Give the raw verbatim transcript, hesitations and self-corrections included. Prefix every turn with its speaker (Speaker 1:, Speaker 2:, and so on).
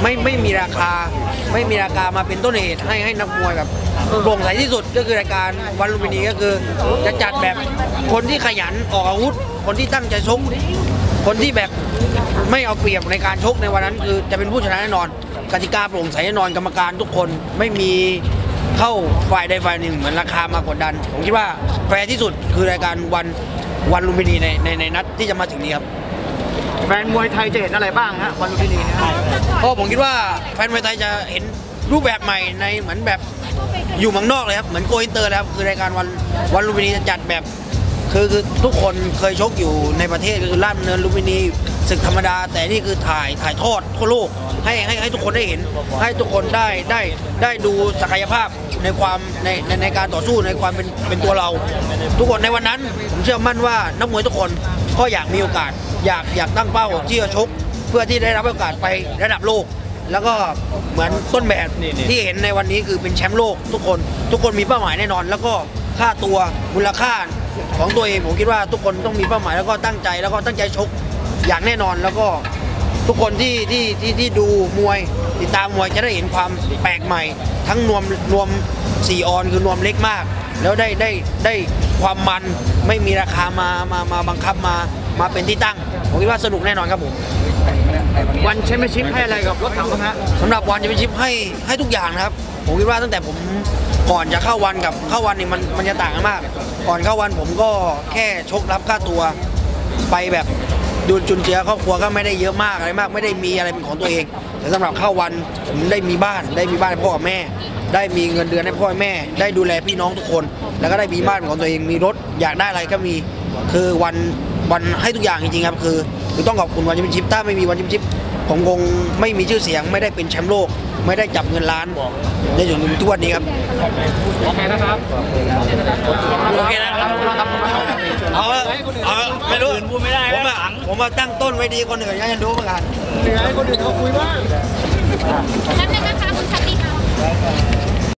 Speaker 1: ไม่ไม่มีราคาไม่มีราคามาเป็นต้นเหตุให้ให้นักมวยแบบโปร่งใสที่สุดก็คือรายการวันลุมพินีก็คือจะจัดแบบคนที่ขยันออกอาวุธคนที่ตั้งใจชกคนที่แบบไม่เอาเปรียบในการชกในวันนั้นคือจะเป็นผู้ชนะแน่นอนกติกาโปร่งใสแน่นอนกรรมการทุกคนไม่มีเข้าฝ่ายใดฝ่ายหนึ่งเหมือนราคามากดดันผมคิดว่าแฟร์ที่สุดคือรายการวันวันลุมพินีในในในนัดที่จะมาถึงนี้ครับ
Speaker 2: แฟนมวยไทยจะเห็นอะไรบ้างฮะวันลุมพินีเนี่ย
Speaker 1: เพราะผมคิดว่าแฟนมวยไทยจะเห็นรูปแบบใหม่ในเหมือนแบบอยู่เมืองนอกเลยครับเหมือนโกอินเตอร์แล้วคือรายการวันวันลุมพินีจะจัดแบบคือคือทุกคนเคยชกอยู่ในประเทศก็คือราชดำเนินลุมพินีศึกธรรมดาแต่นี่คือถ่ายถ่ายทอดทั่วโลกให้ให้ให้ทุกคนได้เห็นให้ทุกคนได้ได้ได้ดูศักยภาพในความในในในการต่อสู้ในความเป็นเป็นตัวเรา ทุกคนในวันนั้นผมเชื่อมั่นว่านักมวยทุกคนก็อยากมีโอกาสอยากอยากตั้งเป้าที่จะชกเพื่อที่ได้รับโอกาสไประดับโลกแล้วก็เหมือนต้นแบบที่เห็นในวันนี้คือเป็นแชมป์โลกทุกคนทุกคนมีเป้าหมายแน่นอนแล้วก็ค่าตัวมูลค่าของตัวเองผมคิดว่าทุกคนต้องมีเป้าหมายแล้วก็ตั้งใจแล้วก็ตั้งใจชกอย่างแน่นอนแล้วก็ทุกคนที่ที่ที่ที่ดูมวยติดตามมวยจะได้เห็นความแปลกใหม่ทั้งนวมนวมสี่ออนคือนวมเล็กมากแล้วได้ได้ได้ความมันไม่มีราคามามามาบังคับมามาเป็นที่ตั้งผมคิดว่าสนุกแน่นอนครับผม
Speaker 2: วันแชมเปี้ยนชิพให้อะไรกับรถถังบ้างฮะ
Speaker 1: สำหรับวันแชมเปี้ยนชิพให้ให้ทุกอย่างนะครับผมคิดว่าตั้งแต่ผมก่อนจะเข้าวันกับเข้าวันนี่มันมันจะต่างกันมากก่อนเข้าวันผมก็แค่ชกรับค่าตัวไปแบบดูจุนเจือครอบครัวก็ไม่ได้เยอะมากอะไรมากไม่ได้มีอะไรเป็นของตัวเองแต่สำหรับเข้าวันผมได้มีบ้านได้มีบ้านให้พ่อกับแม่ได้มีเงินเดือนให้พ่อแม่ได้ดูแลพี่น้องทุกคนแล้วก็ได้มีบ้านของตัวเองมีรถอยากได้อะไรก็มีคือวันวันให้ทุกอย่างจริงๆครับคือคือต้องขอบคุณวันแชมเปี้ยนชิพถ้าไม่มีวันแชมเปี้ยนชิพผมคงไม่มีชื่อเสียงไม่ได้เป็นแชมป์โลกไม่ได้จับเงินล้านในจนถึงทุกวันนี้ครับ
Speaker 2: โอเคนะครับ
Speaker 1: โอเคนะครับเอาเอาไม่รู้ผมอะผมมาตั้งต้นไว้ดีคนอื่นยังจะรู้เหมือนกัน
Speaker 2: เหลือให้คนอื่นเขาคุยบ้าง
Speaker 3: นั่นเลยนะคะคุณชัดดีค่ะ